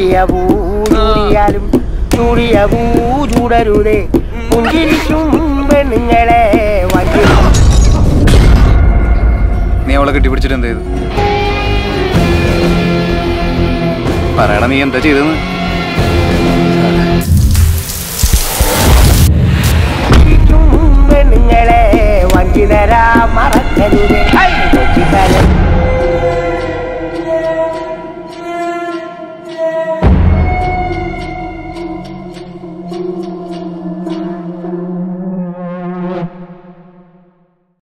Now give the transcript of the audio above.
ചൂടിയവൂ ചൂടരുതേ പുഞ്ചിരിക്കും പെണ്ണുങ്ങളെ വഞ്ചി. നീ അവളെ കെട്ടിപ്പിടിച്ചിട്ട് എന്ത് ചെയ്തു? പറയണ നീ എന്താ ചെയ്തെന്ന്. പെണ്ണുങ്ങളെ വഞ്ചി തരാ മറക്കരുതേ.